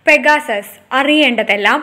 Pegasus അറിയേണ്ടതെല്ലാം.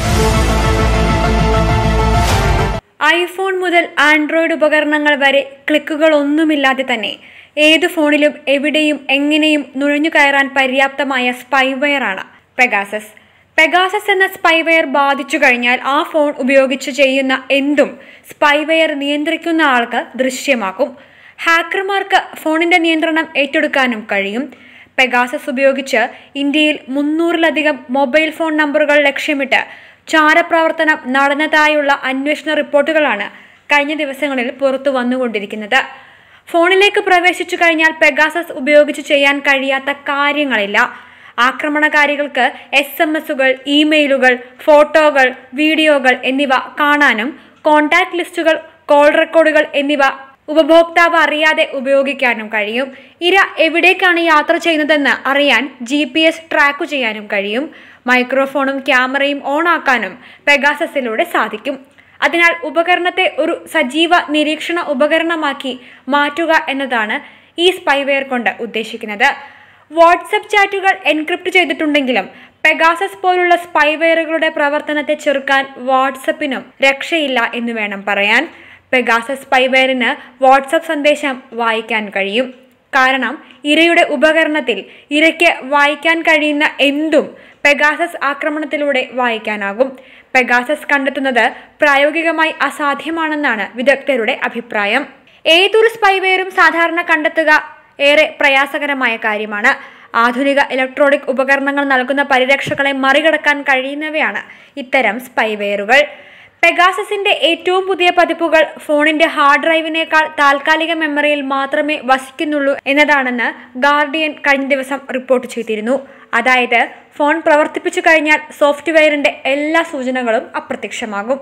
IPhone മുതൽ android ഉപകരണങ്ങൾ വരെ ക്ലിക്കുകളൊന്നുമില്ലാതെ തന്നെ ഏത് ഫോണിലും എവിടെയും എങ്ങനെയും നുഴഞ്ഞു കയറാൻ പര്യാപ്തമായ സ്പൈവെയറാണ് പെഗാസസ്. പെഗാസസ് എന്ന സ്പൈവെയർ ബാധിച്ചു കഴിഞ്ഞാൽ ആ ഫോൺ ഉപയോഗിച്ച് ചെയ്യുന്ന എന്തും സ്പൈവെയർ നിയന്ത്രിക്കുന്ന ആൾക്ക് ദൃശ്യമാക്കും. ഹാക്കർമാർക്ക് ഫോണിന്റെ നിയന്ത്രണം ഏറ്റെടുക്കാനും കഴിയും. പെഗാസസ് ഉപയോഗിച്ച് ഇന്ത്യയിൽ 300-ലധികം മൊബൈൽ ഫോൺ നമ്പറുകൾ ലക്ഷ്യമിട്ട് ചാരപ്രവർത്തനം നടന്നതായുള്ള അന്വേഷണ റിപ്പോർട്ടുകളാണ് കഴിഞ്ഞ ദിവസങ്ങളിൽ പുറത്തു വന്നുകൊണ്ടിരിക്കുന്നത്. ഫോണിലേക്ക് പ്രവേശിച്ചു കഴിഞ്ഞാൽ പെഗാസസ് ഉപയോഗിച്ച് ചെയ്യാൻ കഴിയാത്ത കാര്യങ്ങളില്ല. ആക്രമണകാരികൾക്ക് SMS-കൾ, ഇമെയിലുകൾ, ഫോട്ടോകൾ, വീഡിയോകൾ എന്നിവ കാണാനും കോൺടാക്ട് ലിസ്റ്റുകൾ, കോൾ റെക്കോർഡുകൾ എന്നിവ ഉപഭോക്താവ് അറിയാതെ ഉപയോഗിക്കാനും കഴിയും. ഇര എവിടേക്കാണ് യാത്ര ചെയ്യുന്നതെന്ന് അറിയാൻ GPS ട്രാക്ക് ചെയ്യാനും കഴിയും. മൈക്രോഫോണും ക്യാമറയും ഓൺ ആക്കാനും പെഗാസസിലൂടെ സാധിക്കും. അതിനാൽ ഉപകരണത്തെ ഒരു സജീവ നിരീക്ഷണ ഉപകരണമാക്കി മാറ്റുക എന്നതാണ് ഈ സ്പൈവെയർ കൊണ്ട് ഉദ്ദേശിക്കുന്നത്. വാട്സപ്പ് ചാറ്റുകൾ എൻക്രിപ്റ്റ് ചെയ്തിട്ടുണ്ടെങ്കിലും പെഗാസസ് പോലുള്ള സ്പൈവെയറുകളുടെ പ്രവർത്തനത്തെ ചെറുക്കാൻ വാട്സപ്പിനും രക്ഷയില്ല എന്ന് വേണം പറയാൻ. പെഗാസസ് സ്പൈവെയറിന് വാട്സപ്പ് സന്ദേശം വായിക്കാൻ കഴിയും. കാരണം ഇരയുടെ ഉപകരണത്തിൽ ഇരയ്ക്ക് വായിക്കാൻ കഴിയുന്ന എന്തും പെഗാസസ് ആക്രമണത്തിലൂടെ വായിക്കാനാകും. പെഗാസസ് കണ്ടെത്തുന്നത് പ്രായോഗികമായി അസാധ്യമാണെന്നാണ് വിദഗ്ധരുടെ അഭിപ്രായം. ഏതൊരു സ്പൈവെയറും സാധാരണ കണ്ടെത്തുക ഏറെ പ്രയാസകരമായ കാര്യമാണ്. ആധുനിക ഇലക്ട്രോണിക് ഉപകരണങ്ങൾ നൽകുന്ന പരിരക്ഷകളെ മറികടക്കാൻ കഴിയുന്നവയാണ് ഇത്തരം സ്പൈവെയറുകൾ. പെഗാസസിന്റെ ഏറ്റവും പുതിയ പതിപ്പുകൾ ഫോണിന്റെ ഹാർഡ് ഡ്രൈവിനേക്കാൾ താൽക്കാലിക മെമ്മറിയിൽ മാത്രമേ വസിക്കുന്നുള്ളൂ എന്നതാണെന്ന് ഗാർഡിയൻ കഴിഞ്ഞ ദിവസം റിപ്പോർട്ട് ചെയ്തിരുന്നു. അതായത് ഫോൺ പ്രവർത്തിപ്പിച്ചു കഴിഞ്ഞാൽ സോഫ്റ്റ്വെയറിന്റെ എല്ലാ സൂചനകളും അപ്രത്യക്ഷമാകും.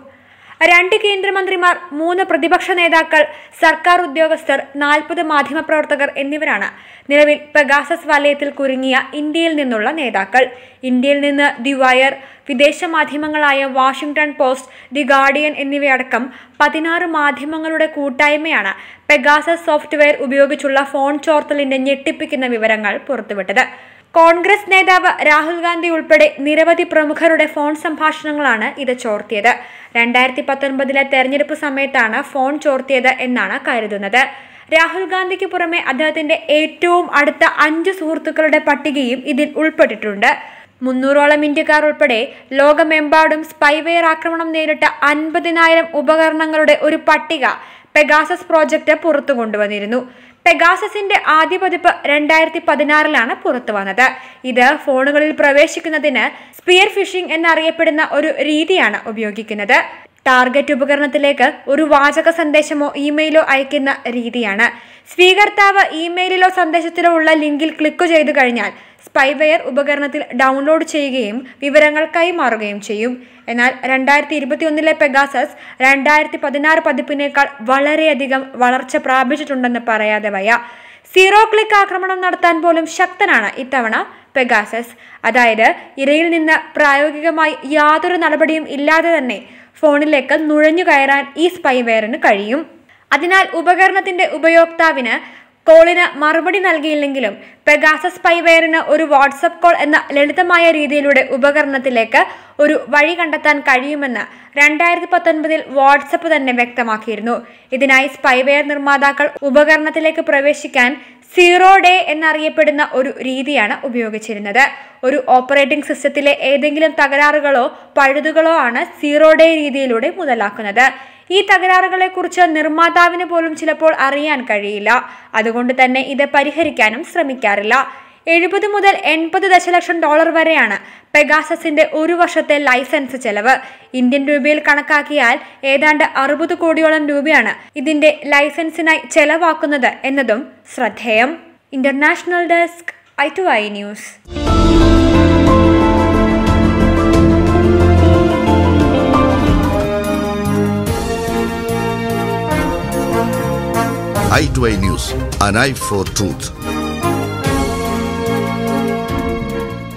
2 കേന്ദ്രമന്ത്രിമാർ, 3 പ്രതിപക്ഷ നേതാക്കൾ, സർക്കാർ ഉദ്യോഗസ്ഥർ, 40 മാധ്യമപ്രവർത്തകർ എന്നിവരാണ് നിലവിൽ പെഗാസസ് വലയത്തിൽ കുരുങ്ങിയ ഇന്ത്യയിൽ നിന്നുള്ള നേതാക്കൾ. ഇന്ത്യയിൽ നിന്ന് ദി വയർ, വിദേശ മാധ്യമങ്ങളായ വാഷിംഗ്ടൺ പോസ്റ്റ്, ദി ഗാർഡിയൻ എന്നിവയടക്കം 16 മാധ്യമങ്ങളുടെ കൂട്ടായ്മയാണ് പെഗാസസ് സോഫ്റ്റ്വെയർ ഉപയോഗിച്ചുള്ള ഫോൺ ചോർത്തലിന്റെ ഞെട്ടിപ്പിക്കുന്ന വിവരങ്ങൾ പുറത്തുവിട്ടത്. കോൺഗ്രസ് നേതാവ് രാഹുൽ ഗാന്ധി ഉൾപ്പെടെ നിരവധി പ്രമുഖരുടെ ഫോൺ സംഭാഷണങ്ങളാണ് ഇത് ചോർത്തിയത്. 2019 തെരഞ്ഞെടുപ്പ് സമയത്താണ് ഫോൺ ചോർത്തിയത് എന്നാണ് കരുതുന്നത്. രാഹുൽ ഗാന്ധിക്ക് പുറമെ അദ്ദേഹത്തിന്റെ ഏറ്റവും അടുത്ത 5 സുഹൃത്തുക്കളുടെ പട്ടികയും ഇതിൽ ഉൾപ്പെട്ടിട്ടുണ്ട്. 300ഓളം ഇന്ത്യക്കാർ ഉൾപ്പെടെ ലോകമെമ്പാടും സ്പൈവെയർ ആക്രമണം നേരിട്ട 50,000 ഉപകരണങ്ങളുടെ ഒരു പട്ടിക പെഗാസസ് പ്രോജക്റ്റ് പുറത്തു കൊണ്ടുവന്നിരുന്നു. പെഗാസസിന്റെ ആദ്യ പതിപ്പ് 2016-ലാണ് പുറത്തു വന്നത്. ഇത് ഫോണുകളിൽ പ്രവേശിക്കുന്നതിന് സ്പിയർ ഫിഷിംഗ് എന്നറിയപ്പെടുന്ന ഒരു രീതിയാണ് ഉപയോഗിക്കുന്നത്. ടാർഗറ്റ് ഉപകരണത്തിലേക്ക് ഒരു വാചക സന്ദേശമോ ഇമെയിലോ അയക്കുന്ന രീതിയാണ്. സ്വീകർത്താവ് ഇമെയിലിലോ സന്ദേശത്തിലോ ഉള്ള ലിങ്കിൽ ക്ലിക്ക് ചെയ്തു കഴിഞ്ഞാൽ സ്പൈവെയർ ഉപകരണത്തിൽ ഡൗൺലോഡ് ചെയ്യുകയും വിവരങ്ങൾ കൈമാറുകയും ചെയ്യും. എന്നാൽ 2021 പെഗാസസ് 2016 പതിപ്പിനേക്കാൾ വളരെയധികം വളർച്ച പ്രാപിച്ചിട്ടുണ്ടെന്ന് പറയാതെ വയ്യ. 0 ക്ലിക്ക് ആക്രമണം നടത്താൻ പോലും ശക്തനാണ് ഇത്തവണ പെഗാസസ്. അതായത് ഇരയിൽ നിന്ന് പ്രായോഗികമായി യാതൊരു നടപടിയും ഇല്ലാതെ തന്നെ ഫോണിലേക്ക് നുഴഞ്ഞു കയറാൻ ഈ സ്പൈവെയറിന് കഴിയും. അതിനാൽ ഉപകരണത്തിന്റെ ഉപയോക്താവിന് കോളിന് മറുപടി നൽകിയില്ലെങ്കിലും പെഗാസസ് സ്പൈവെയറിന് ഒരു വാട്സപ്പ് കോൾ എന്ന ലളിതമായ രീതിയിലൂടെ ഉപകരണത്തിലേക്ക് ഒരു വഴി കണ്ടെത്താൻ കഴിയുമെന്ന് 2019 വാട്സപ്പ് തന്നെ വ്യക്തമാക്കിയിരുന്നു. ഇതിനായി സ്പൈവെയർ നിർമ്മാതാക്കൾ ഉപകരണത്തിലേക്ക് പ്രവേശിക്കാൻ 0 ഡേ എന്നറിയപ്പെടുന്ന ഒരു രീതിയാണ് ഉപയോഗിച്ചിരുന്നത്. ഒരു ഓപ്പറേറ്റിംഗ് സിസ്റ്റത്തിലെ ഏതെങ്കിലും തകരാറുകളോ പഴുതുകളോ ആണ് 0 ഡേ രീതിയിലൂടെ മുതലാക്കുന്നത്. ഈ തകരാറുകളെക്കുറിച്ച് നിർമ്മാതാവിന് പോലും ചിലപ്പോൾ അറിയാൻ കഴിയില്ല. അതുകൊണ്ട് തന്നെ ഇത് പരിഹരിക്കാനും ശ്രമിക്കാറില്ല. 70 മുതൽ 80 ദശലക്ഷം ഡോളർ വരെയാണ് പെഗാസസിന്റെ ഒരു വർഷത്തെ ലൈസൻസ് ചെലവ്. ഇന്ത്യൻ രൂപയിൽ കണക്കാക്കിയാൽ ഏതാണ്ട് 60 കോടിയോളം രൂപയാണ് ഇതിന്റെ ലൈസൻസിനായി ചെലവാക്കുന്നത് എന്നതും ശ്രദ്ധേയം. International desk, i2i news. i2i News, an eye for truth.